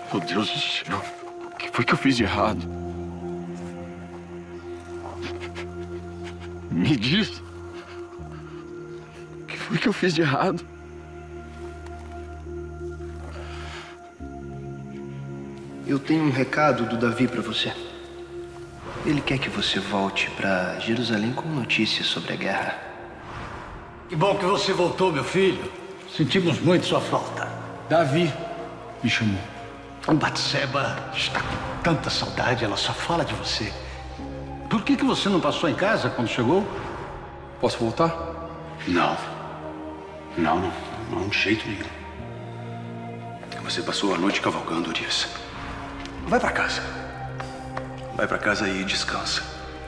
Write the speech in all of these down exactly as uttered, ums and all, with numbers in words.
Meu Deus do céu. O que foi que eu fiz de errado? Me diz. O que foi que eu fiz de errado? Eu tenho um recado do Davi para você. Ele quer que você volte para Jerusalém com notícias sobre a guerra. Que bom que você voltou, meu filho. Sentimos muito sua falta. Davi me chamou. Batseba está com tanta saudade, ela só fala de você. Por que que você não passou em casa quando chegou? Posso voltar? Não. Não, não. Não, de jeito nenhum. Você passou a noite cavalgando, Urias. Vai pra casa. Vai pra casa e descansa.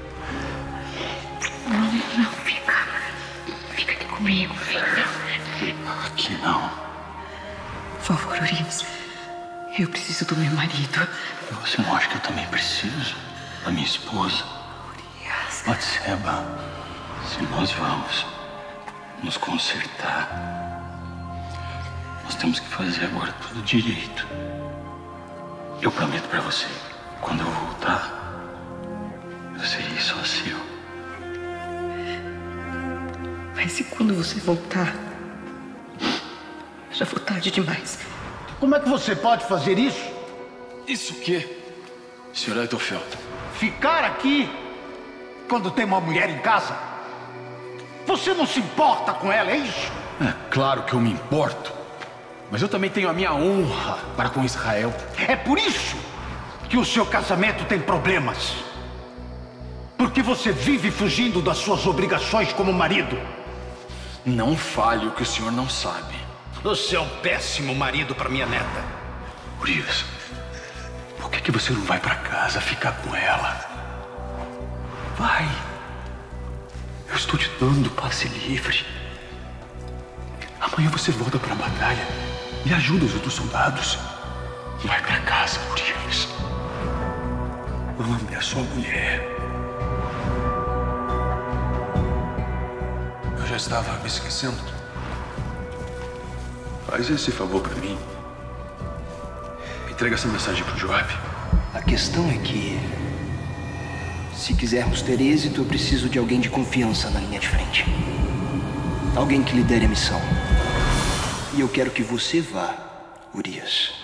Não, não, fica. Fica aqui comigo, filho. Aqui não. Por favor, Urias. Eu preciso do meu marido. Você não acha que eu também preciso da minha esposa? Urias. Batseba, se nós vamos nos consertar, nós temos que fazer agora tudo direito. Eu prometo pra você, quando eu voltar, eu serei só seu. Mas e quando você voltar? Já foi tarde demais. Como é que você pode fazer isso? Isso o quê, senhor Aitofel? Ficar aqui quando tem uma mulher em casa? Você não se importa com ela, é isso? É claro que eu me importo. Mas eu também tenho a minha honra para com Israel. É por isso que o seu casamento tem problemas. Porque você vive fugindo das suas obrigações como marido. Não fale o que o senhor não sabe. Você é um péssimo marido para minha neta. Urias, por que que você não vai pra casa ficar com ela? Vai. Eu estou te dando passe livre. Amanhã você volta pra batalha e ajuda os outros soldados. Vai pra casa, Urias. Ame a sua mulher. Eu já estava me esquecendo. Faz esse favor pra mim. Entrega essa mensagem pro Joab. A questão é que, se quisermos ter êxito, eu preciso de alguém de confiança na linha de frente. Alguém que lidere a missão. E eu quero que você vá, Urias.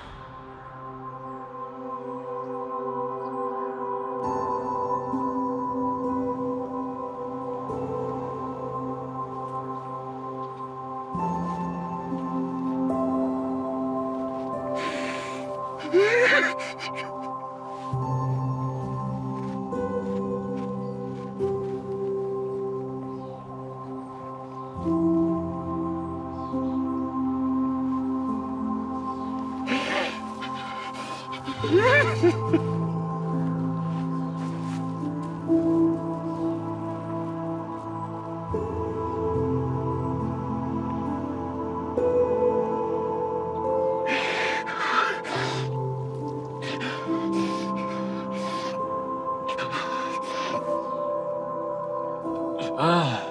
Ah.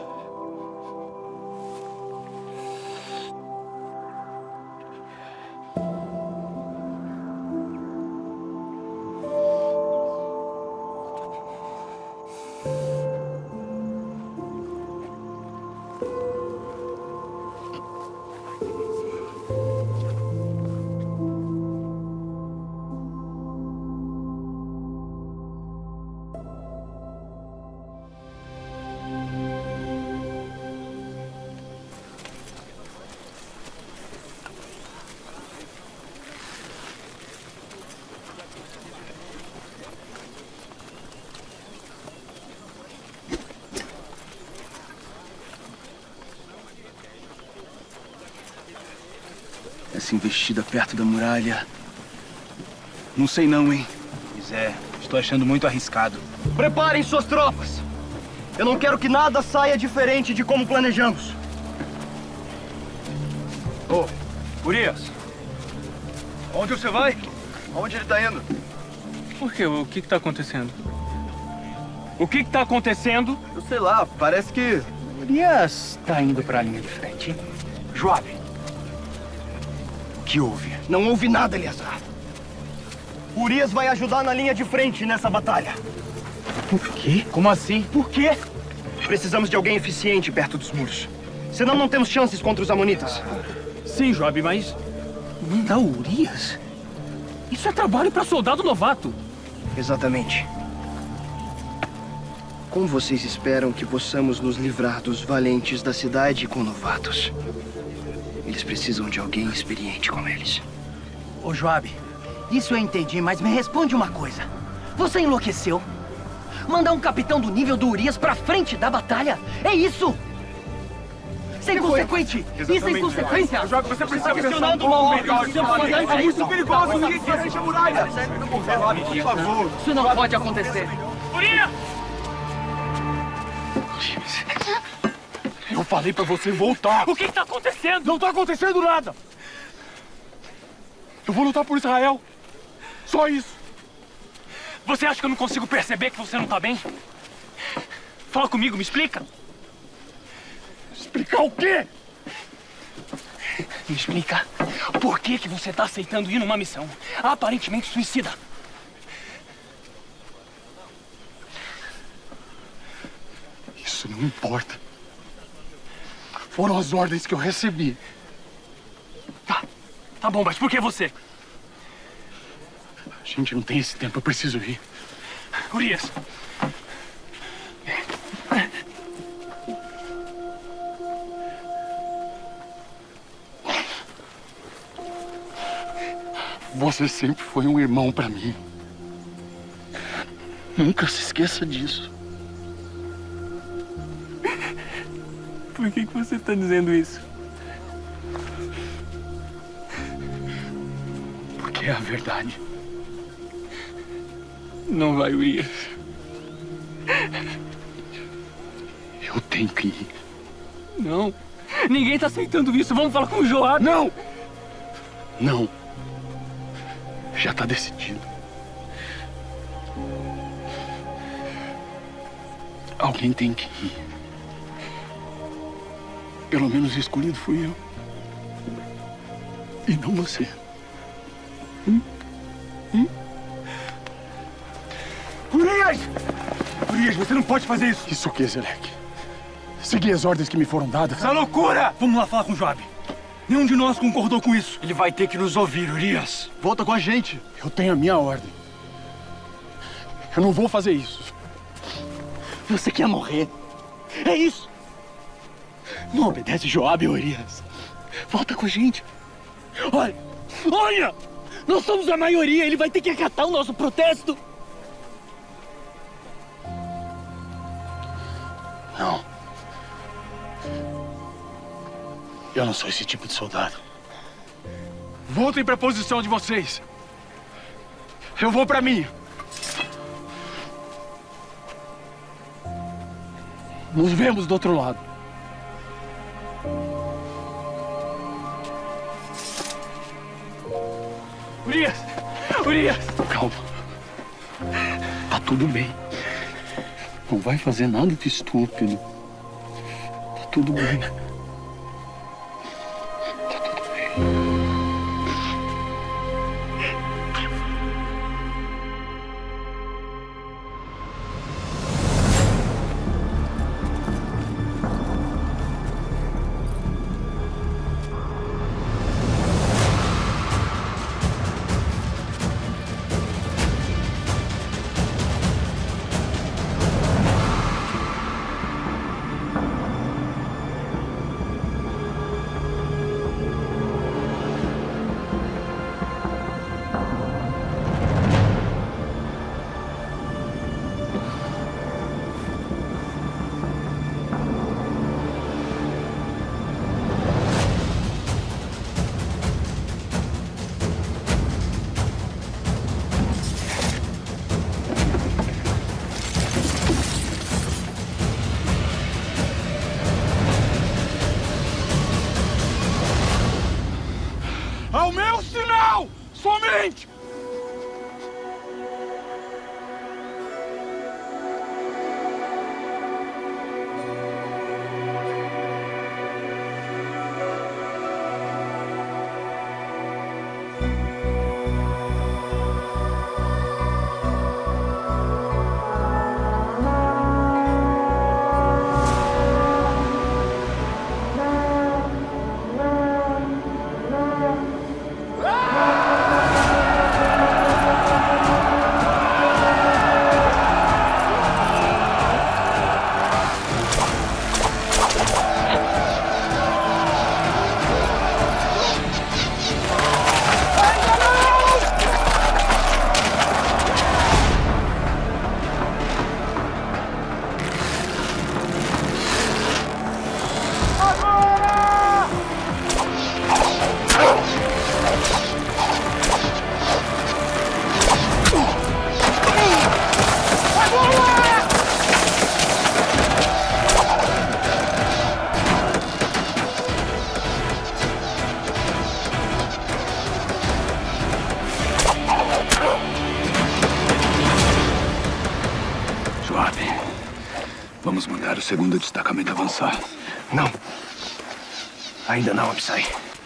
Essa investida perto da muralha... Não sei não, hein? Pois é, estou achando muito arriscado. Preparem suas tropas! Eu não quero que nada saia diferente de como planejamos. Ô, Urias! Onde você vai? Aonde ele tá indo? Por quê? O que que tá acontecendo? O que que tá acontecendo? Eu sei lá, parece que... Urias tá indo pra linha de frente. Joab! O que houve? Não houve nada, Eleazar. Urias vai ajudar na linha de frente nessa batalha. Por quê? Como assim? Por quê? Precisamos de alguém eficiente perto dos muros. Senão não temos chances contra os amonitas. Sim, Joab, mas... mandar o Urias? Isso é trabalho para soldado novato. Exatamente. Como vocês esperam que possamos nos livrar dos valentes da cidade com novatos? Eles precisam de alguém experiente como eles. Ô, Joab, isso eu entendi, mas me responde uma coisa. Você enlouqueceu? Mandar um capitão do nível do Urias pra frente da batalha? É isso? Sem consequente! Isso é inconsequência! Joab, você precisa Pressionando uma ordem! É muito perigoso! Ninguém quer a muralha! Por favor! Isso não pode acontecer! Urias! Eu falei pra você voltar. O que está acontecendo? Não tá acontecendo nada. Eu vou lutar por Israel. Só isso. Você acha que eu não consigo perceber que você não tá bem? Fala comigo, me explica. Explicar o quê? Me explica por que que você tá aceitando ir numa missão aparentemente suicida. Isso não importa. Foram as ordens que eu recebi. Tá, tá bom, mas por que você? A gente não tem esse tempo, eu preciso ir. Urias! Você sempre foi um irmão pra mim. Nunca se esqueça disso. Por que que você tá dizendo isso? Porque é a verdade. Não vai, Urias. Eu tenho que ir. Não. Ninguém tá aceitando isso. Vamos falar com o Joab. Não! Não. Já tá decidido. Alguém tem que ir. Pelo menos o escolhido fui eu. E não você. Hum? Hum? Urias! Urias, você não pode fazer isso! Isso o quê, Zelek? Segui as ordens que me foram dadas. Essa loucura! Vamos lá falar com o Joab. Nenhum de nós concordou com isso. Ele vai ter que nos ouvir, Urias. Volta com a gente. Eu tenho a minha ordem. Eu não vou fazer isso. Você quer morrer? É isso? Não obedece Joab, Urias. Volta com a gente. Olha, olha! Nós somos a maioria, ele vai ter que acatar o nosso protesto. Não. Eu não sou esse tipo de soldado. Voltem para a posição de vocês. Eu vou para mim. Nos vemos do outro lado. Urias! Urias! Calma. Tá tudo bem. Não vai fazer nada de estúpido. Tá tudo bem. Tá tudo bem. Ao meu sinal! Somente! segundo destacamento avançar. Não. Ainda não, Psy.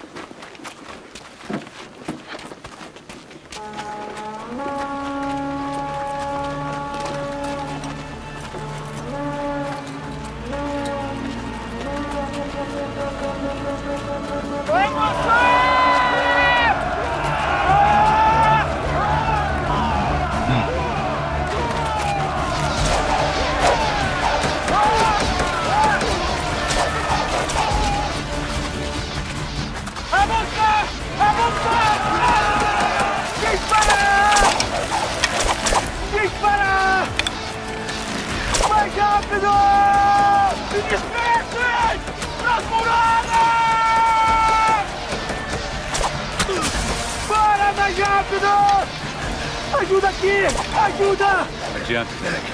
Ajuda aqui! Ajuda! Não adianta, Derek.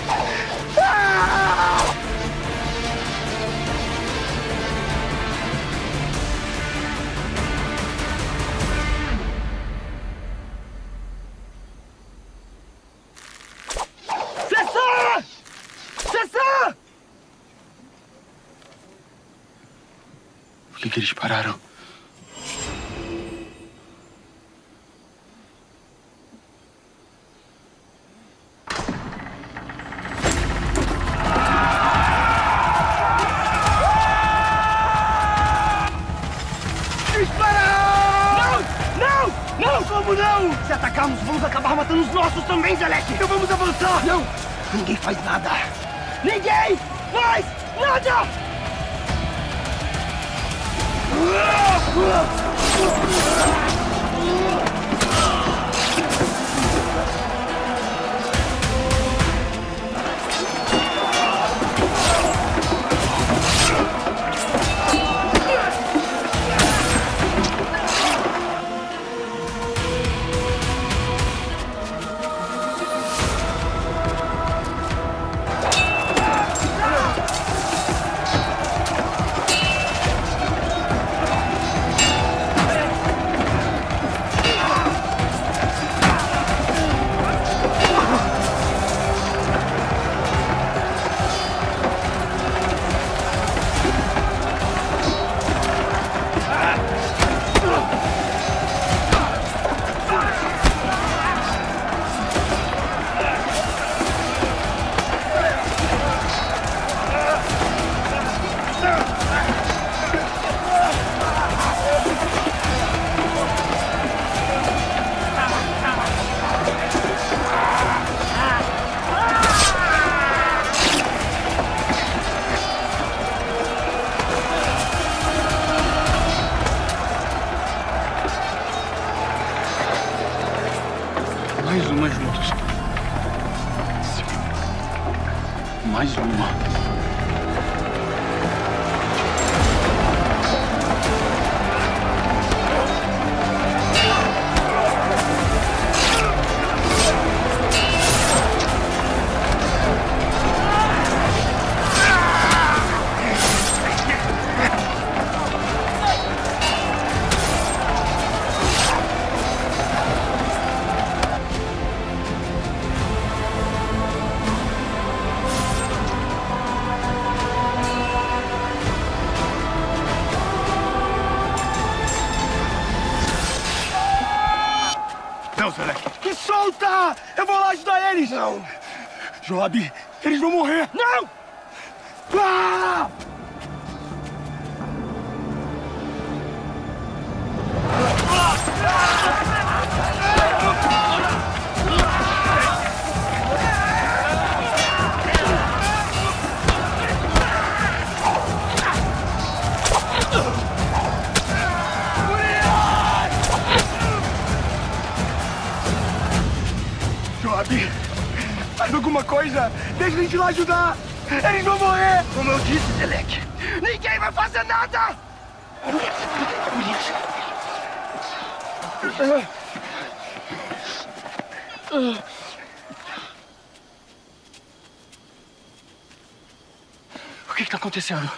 Ah! Cessar! Cessar! Por que, que eles pararam? Se atacarmos, vamos acabar matando os nossos também, Zelek! Então vamos avançar! Não! Ninguém faz nada! Ninguém faz nada! Mais uma juntos. Mais uma. Não, Zelek. Me solta! Eu vou lá ajudar eles! Não! Joab, eles vão morrer! Não! Ah! Joab, faz alguma coisa! Deixa a gente lá ajudar! Eles vão morrer! Como eu disse, Zelek, ninguém vai fazer nada! O que está acontecendo?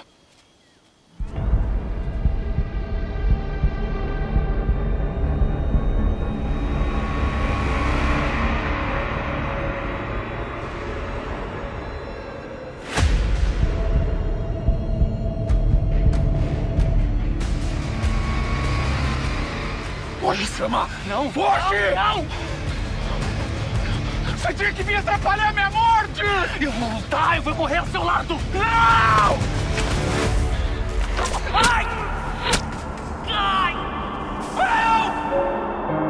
Foge, Sama! Não! Foge! Não! não. Você tinha que vir atrapalhar a minha morte! Eu vou lutar, eu vou morrer ao seu lado! Não! Ai! Ai! Não!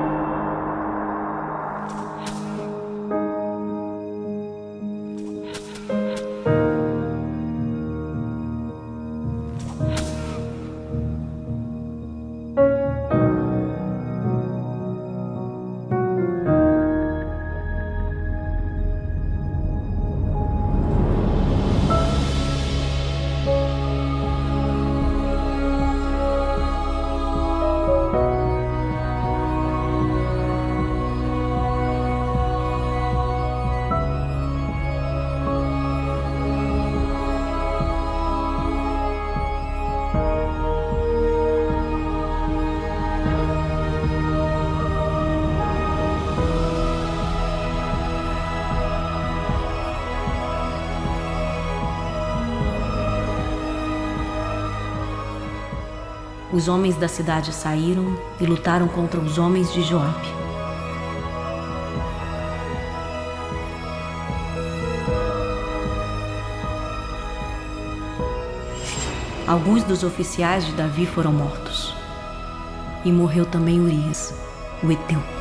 Os homens da cidade saíram e lutaram contra os homens de Joabe. Alguns dos oficiais de Davi foram mortos. E morreu também Urias, o heteu.